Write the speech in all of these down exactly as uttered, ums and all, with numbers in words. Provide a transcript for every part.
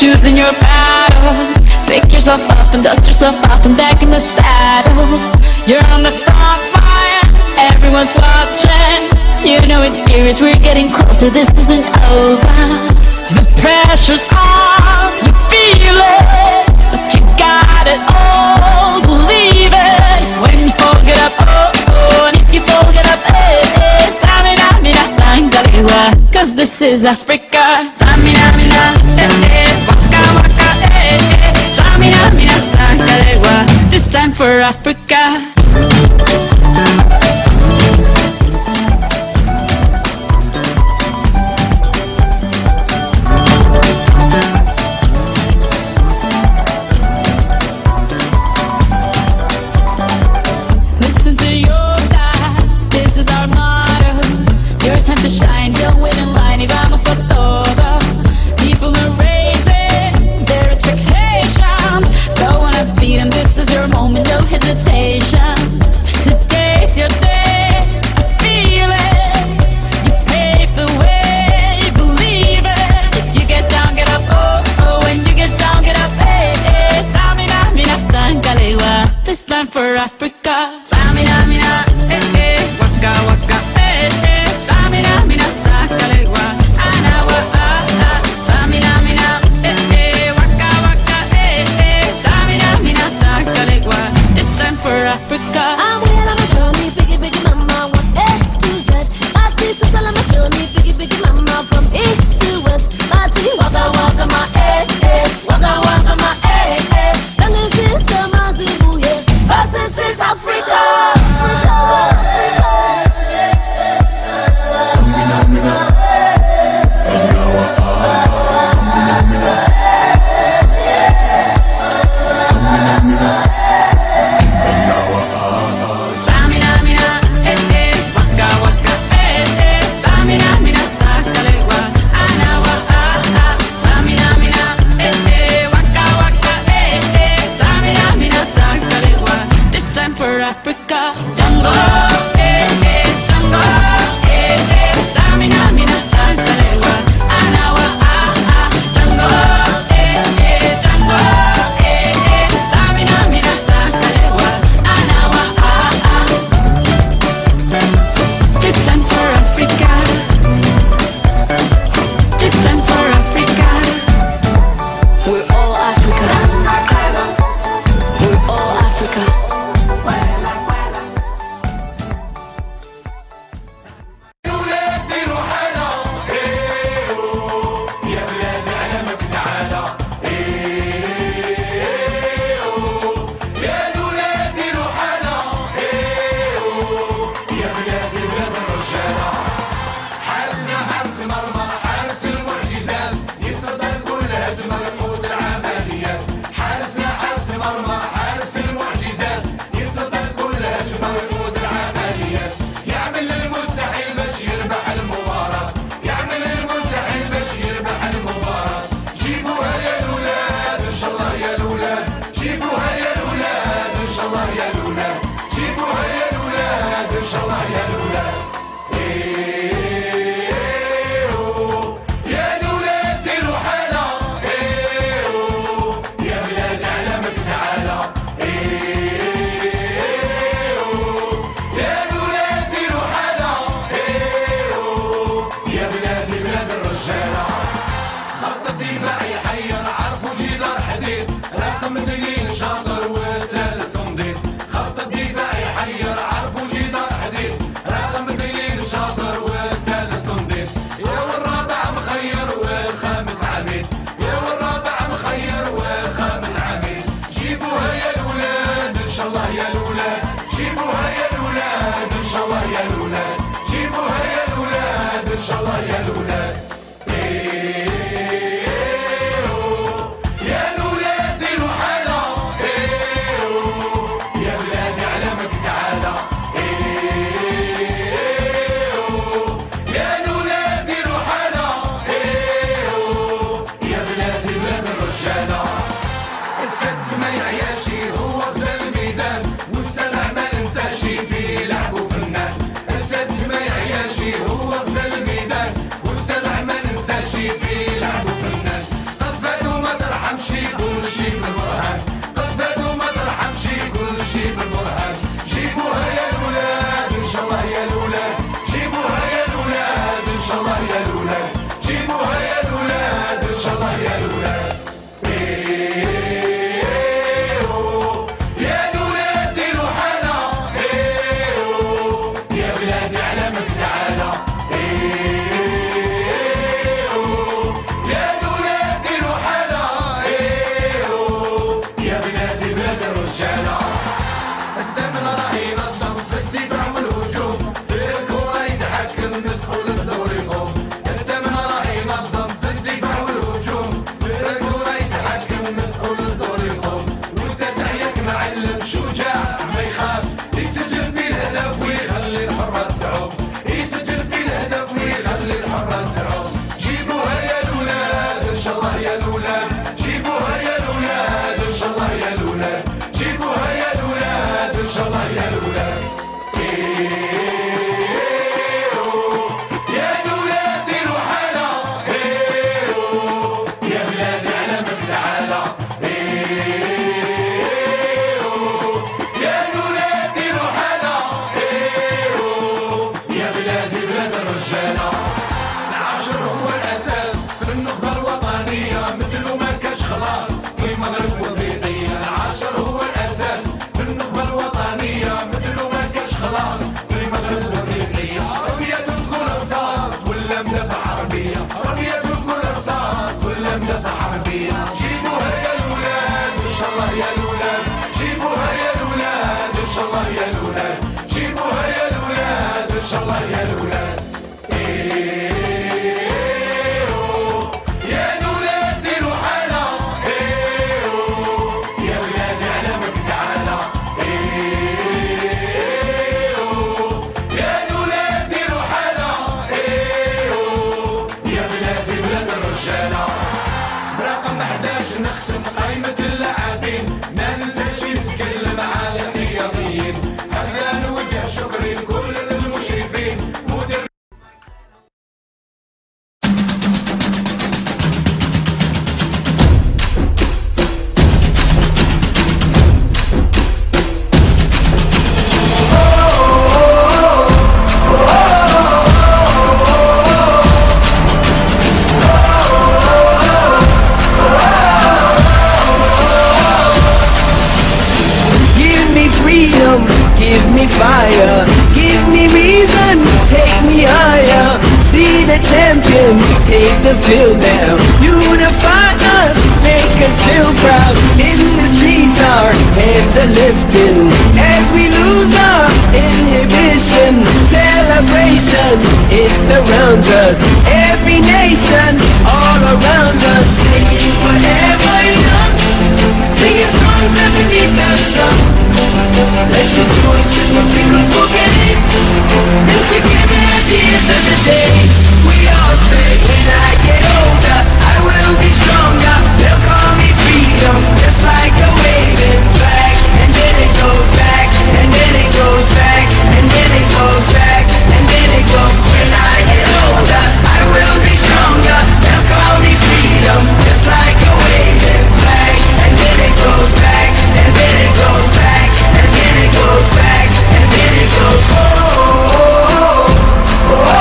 choosing your battle. Pick yourself up and dust yourself off and back in the saddle. You're on the front line, everyone's watching. You know it's serious, we're getting closer, this isn't over. The pressure's on, you feel it, but you got it all, believe it. When you fall, get up, oh, oh, and if you fall, get up, eh, eh. Tamina, mina, sangalewa, cause this is Africa. Tamina, mina, eh, eh, waka, waka, eh, eh. Tamina, mina, sangalewa, this time for Africa. This time for Africa. Tamina, mina, eh, eh, waka, waka, eh, eh. Tamina, mina, sangalewa, anawa, ah, ah. Tamina, mina, eh, eh, waka, waka, eh, eh. Tamina, mina, sangalewa, this time for Africa. I'm well on my journey, biggie, biggie mama, one A to Z. My sister's all on my journey, biggie, biggie mama, from east to west. My tea, waka, waka, my eh, eh, waka, waka, my eh, eh. Tango sin sama zibu, yeah. This is Africa. Samina mina, anawa ah. Samina mina, samina mina, anawa ah. Samina mina, eh eh, waka waka, eh eh. Samina mina, sangalewa, anawa ah ah. Samina mina, eh eh, waka waka, eh eh. Samina mina, sangalewa. This time for Africa. Tango, eh eh, tango, eh eh. Samina, mina, sangalewa, anawa, ah ah. Tango, eh eh, tango, eh eh. Samina, mina, sangalewa, anawa, ah ah. This time for Africa. This time for Africa. We're all Africa. We're all Africa. هو غزال الميدان والسبع ما ننساش فيه. شاء الله يا الولاد. يا الولاد ديروا حالة، يا بلادي على ما تعالى. يا الولاد ديروا حالة، يا بلادي بلاد الرجالة. العاشر هو الأساس في النخبة الوطنية، مثلو ما كاش خلاص في المغرب وافريقيا. العاشر هو الأساس في النخبة الوطنية، مثلو ما كاش خلاص في المغرب وافريقيا. ربية تكون رصاص ولا مدافع عربية، ربية تكون رصاص ولا مدافع عربية. جيبوها يا الولاد إن شاء الله يا الولاد، جيبوها يا الولاد إن شاء الله يا الولاد، جيبوها يا الولاد إن شاء الله يا الولاد. يا الولاد ديروا حالة، يا بلادي على ما تعالى. يا الولاد ديروا حالة، يا بلادي بلاد الرجالة. برقم احداش نختم قائمة اللاعبين، ما ننساش نتكلم على الاحتياطيين. هذا نوجه شكري لكل المشرفين. مدير Give me freedom, give me fire, give me reason, take me higher. See the champions take the field now. Unify us, make us feel proud. In the streets our heads are lifting as we lose our inhibition. Celebration, it surrounds us. Every nation, all around us, singing forever young, singing songs underneath the sun. Let's rejoice in the beautiful game, and together at the end of the day, we all say, when I get older, I will be stronger. They'll call me freedom, just like a waving flag. And then it goes back, and then it goes back, and then it goes back, and then it goes. When I get older, I will be stronger. They'll call me freedom, just like a waving flag. And then it goes back, and then it goes back, and then it goes back, and then it goes. Oh, oh, oh,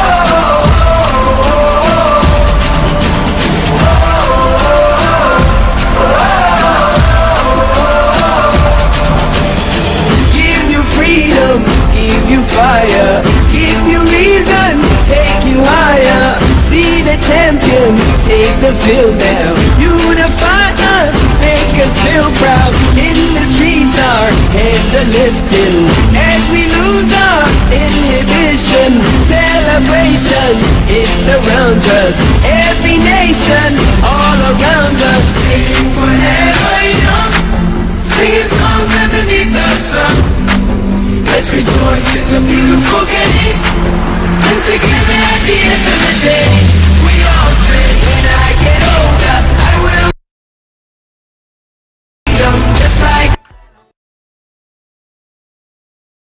give you freedom, give you fire, give you reason, take you higher. See the champions take the field now. Unify us, make us feel proud. In the streets our heads are lifting as we lose our inhibition. Celebration, it surrounds us. Every nation, all around us, sing forever young, singing songs underneath the sun. Let's rejoice in the beautiful game, and together at the end of the day, we all say, when I